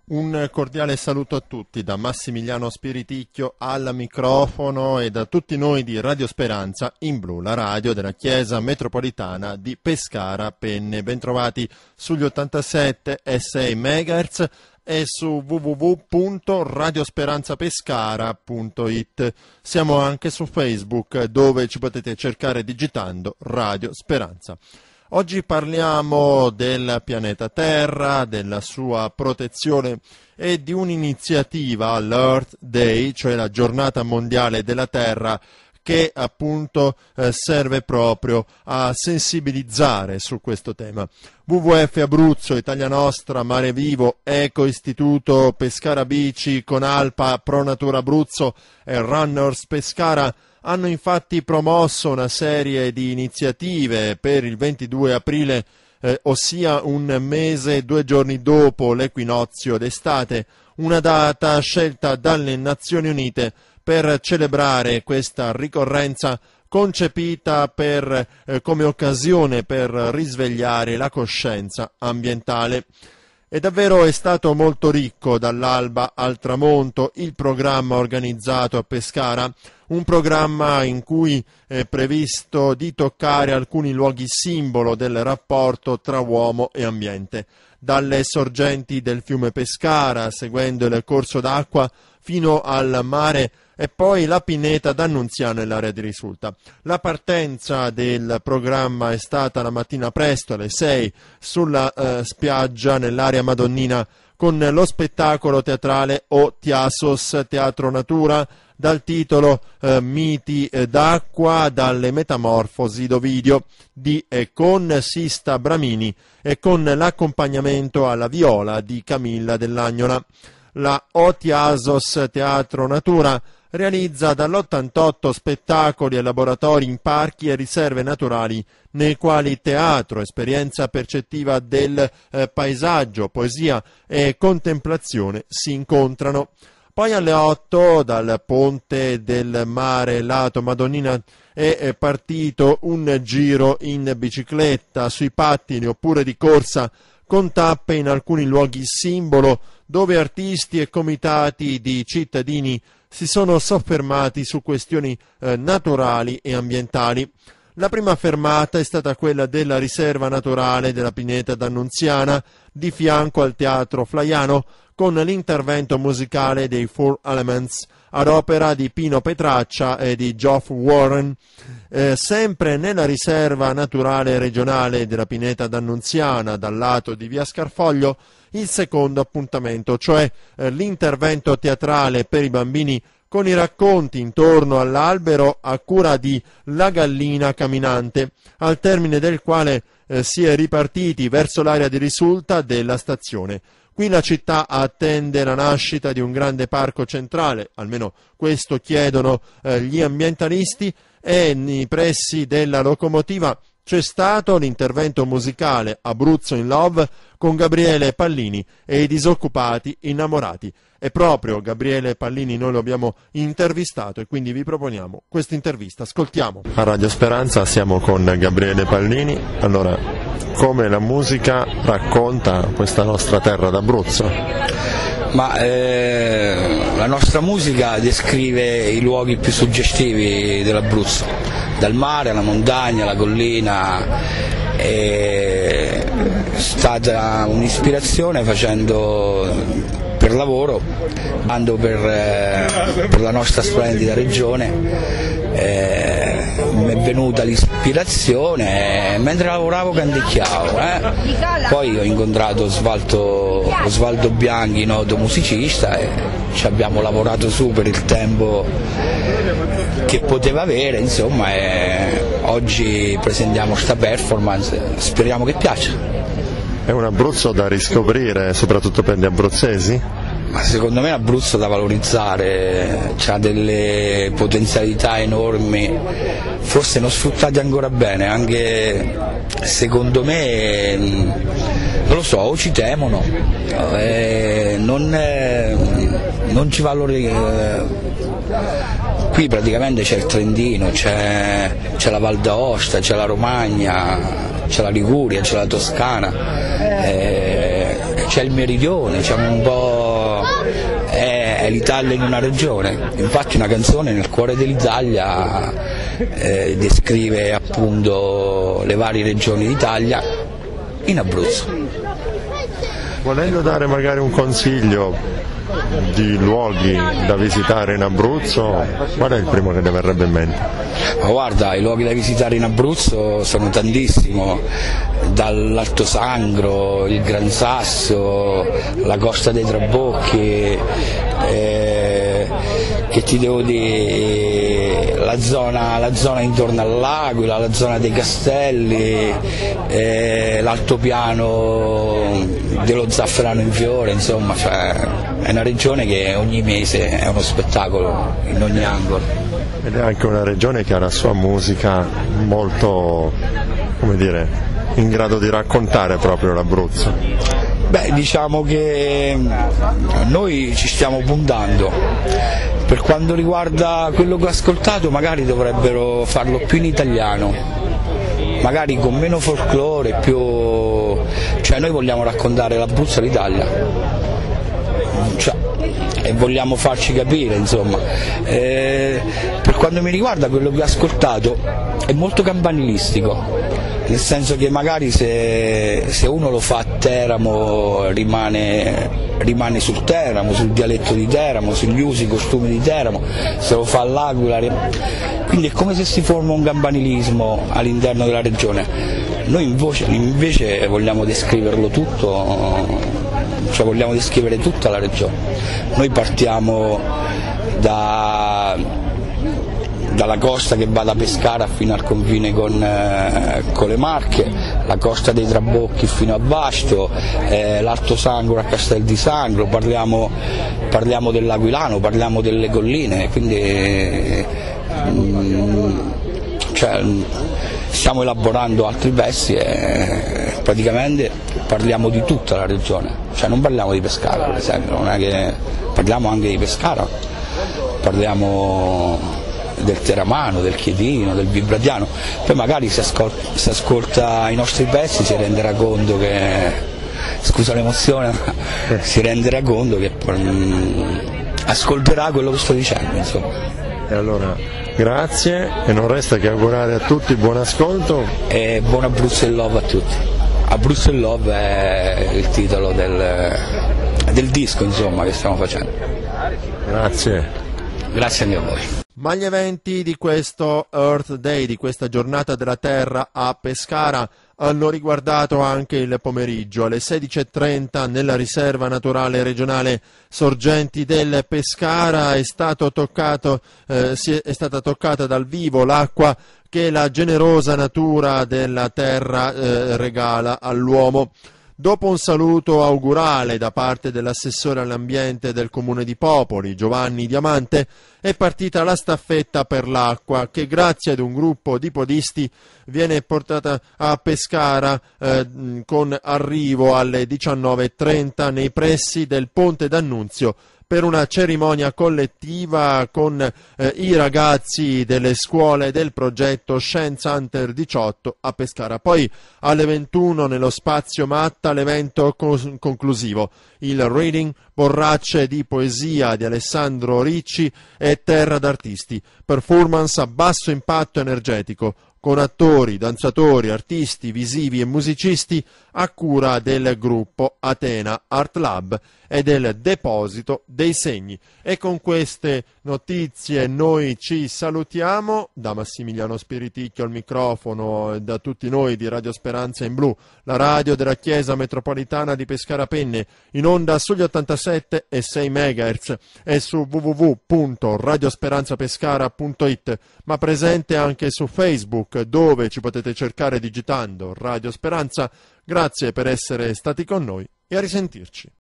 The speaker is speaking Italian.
Un cordiale saluto a tutti da Massimiliano Spiriticchio al microfono e da tutti noi di Radio Speranza in Blu, la radio della Chiesa Metropolitana di Pescara Penne. Bentrovati sugli 87,6 MHz e su www.radiosperanzapescara.it. Siamo anche su Facebook, dove ci potete cercare digitando Radio Speranza. Oggi parliamo del pianeta Terra, della sua protezione e di un'iniziativa, l'Earth Day, cioè la giornata mondiale della Terra, che appunto serve proprio a sensibilizzare su questo tema. WWF Abruzzo, Italia Nostra, Mare Vivo, Eco Istituto Pescara Bici, Conalpa, Pro Natura Abruzzo e Runners Pescara hanno infatti promosso una serie di iniziative per il 22 aprile, ossia un mese e 2 giorni dopo l'equinozio d'estate, una data scelta dalle Nazioni Unite per celebrare questa ricorrenza concepita come occasione per risvegliare la coscienza ambientale. E davvero è stato molto ricco dall'alba al tramonto il programma organizzato a Pescara, un programma in cui è previsto di toccare alcuni luoghi simbolo del rapporto tra uomo e ambiente, dalle sorgenti del fiume Pescara, seguendo il corso d'acqua fino al mare, e poi la pineta d'Annunziano e l'area di Risulta. La partenza del programma è stata la mattina presto, alle 6, sulla spiaggia nell'area madonnina, con lo spettacolo teatrale O Tiasos Teatro Natura, dal titolo Miti d'acqua, dalle metamorfosi d'Ovidio, di e con Sista Bramini e con l'accompagnamento alla viola di Camilla Dell'Agnola. La O Tiasos Teatro Natura realizza dall'88 spettacoli e laboratori in parchi e riserve naturali, nei quali teatro, esperienza percettiva del paesaggio, poesia e contemplazione si incontrano. Poi alle 8 dal ponte del mare lato Madonnina è partito un giro in bicicletta, sui pattini oppure di corsa, con tappe in alcuni luoghi simbolo dove artisti e comitati di cittadini si sono soffermati su questioni naturali e ambientali. La prima fermata è stata quella della riserva naturale della Pineta d'Annunziana, di fianco al Teatro Flaiano, con l'intervento musicale dei Four Elements, ad opera di Pino Petraccia e di Geoff Warren. Sempre nella riserva naturale regionale della Pineta d'Annunziana, dal lato di via Scarfoglio, il secondo appuntamento, cioè l'intervento teatrale per i bambini con i racconti intorno all'albero a cura di La Gallina Camminante, al termine del quale si è ripartiti verso l'area di Risulta della stazione. Qui la città attende la nascita di un grande parco centrale, almeno questo chiedono gli ambientalisti, e nei pressi della locomotiva c'è stato l'intervento musicale Abruzzo in Love con Gabriele Pallini e i Disoccupati Innamorati. E proprio Gabriele Pallini noi lo abbiamo intervistato e quindi vi proponiamo questa intervista. Ascoltiamo. A Radio Speranza siamo con Gabriele Pallini. Allora, come la musica racconta questa nostra terra d'Abruzzo? La nostra musica descrive i luoghi più suggestivi dell'Abruzzo, dal mare alla montagna, alla collina. È stata un'ispirazione facendo per lavoro, andando per la nostra splendida regione, mi è venuta l'ispirazione mentre lavoravo canticchiavo, poi ho incontrato Osvaldo Bianchi, noto musicista, e ci abbiamo lavorato su per il tempo che poteva avere, insomma, e oggi presentiamo questa performance, speriamo che piaccia. È un Abruzzo da riscoprire, soprattutto per gli abruzzesi? Ma secondo me l'Abruzzo da valorizzare, ha delle potenzialità enormi, forse non sfruttate ancora bene, anche secondo me, non lo so, o ci temono, non ci valorizza. Qui praticamente c'è il Trentino, c'è la Val d'Aosta, c'è la Romagna, c'è la Liguria, c'è la Toscana, c'è il meridione, c'è un po', è l'Italia in una regione. Infatti una canzone nel cuore dell'Italia descrive appunto le varie regioni d'Italia in Abruzzo. Volendo dare magari un consiglio di luoghi da visitare in Abruzzo, qual è il primo che ti verrebbe in mente? Ma guarda, i luoghi da visitare in Abruzzo sono tantissimo, dall'Alto Sangro, il Gran Sasso, la Costa dei Trabocchi, che ti devo dire, la zona intorno all'Aquila, la zona dei Castelli, l'altopiano dello Zafferano in fiore, insomma, cioè, è una regione che ogni mese è uno spettacolo in ogni angolo. Ed è anche una regione che ha la sua musica molto, come dire, in grado di raccontare proprio l'Abruzzo. Beh, diciamo che noi ci stiamo puntando. Per quanto riguarda quello che ho ascoltato, magari dovrebbero farlo più in italiano, magari con meno folklore, più... cioè noi vogliamo raccontare l'Abruzzo all'Italia, cioè, e vogliamo farci capire, insomma. Per quanto mi riguarda, quello che ho ascoltato è molto campanilistico, nel senso che magari se uno lo fa a Teramo rimane sul Teramo, sul dialetto di Teramo, sugli usi, costumi di Teramo, se lo fa all'Aquila, quindi è come se si forma un campanilismo all'interno della regione. Noi invece vogliamo descriverlo tutto, cioè vogliamo descrivere tutta la regione. Noi partiamo dalla costa che va da Pescara fino al confine con le Marche, la Costa dei Trabocchi fino a Vasto, l'Alto Sangro a Castel di Sangro, parliamo dell'Aquilano, parliamo delle colline, quindi cioè, stiamo elaborando altri pezzi e praticamente parliamo di tutta la regione, cioè non parliamo di Pescara per esempio, non è che parliamo anche di Pescara, parliamo del Teramano, del Chietino, del Vibratiano, poi magari se ascolta i nostri pezzi si renderà conto che, scusa l'emozione, si renderà conto che ascolterà quello che sto dicendo, insomma. E allora grazie e non resta che augurare a tutti buon ascolto e buon Abruzzo in Love a tutti. Abruzzo in Love è il titolo del disco, insomma, che stiamo facendo. Grazie. Grazie anche a voi. Ma gli eventi di questo Earth Day, di questa giornata della Terra a Pescara, hanno riguardato anche il pomeriggio. Alle 16:30 nella riserva naturale regionale Sorgenti del Pescara è stata toccata dal vivo l'acqua che la generosa natura della terra regala all'uomo. Dopo un saluto augurale da parte dell'assessore all'ambiente del comune di Popoli, Giovanni Diamante, è partita la staffetta per l'acqua che grazie ad un gruppo di podisti viene portata a Pescara con arrivo alle 19:30 nei pressi del Ponte d'Annunzio per una cerimonia collettiva con i ragazzi delle scuole del progetto Scienza Under 18 a Pescara. Poi alle 21 nello spazio Matta l'evento conclusivo, il reading Borracce di poesia di Alessandro Ricci e Terra d'Artisti, performance a basso impatto energetico, con attori, danzatori, artisti visivi e musicisti a cura del gruppo Atena Art Lab e del Deposito dei Segni. E con queste notizie noi ci salutiamo, da Massimiliano Spiriticchio al microfono e da tutti noi di Radio Speranza in Blu, la radio della Chiesa Metropolitana di Pescara Penne, in onda sugli 87,6 MHz e su www.radiosperanzapescara.it, ma presente anche su Facebook, dove ci potete cercare digitando Radio Speranza. Grazie per essere stati con noi e a risentirci.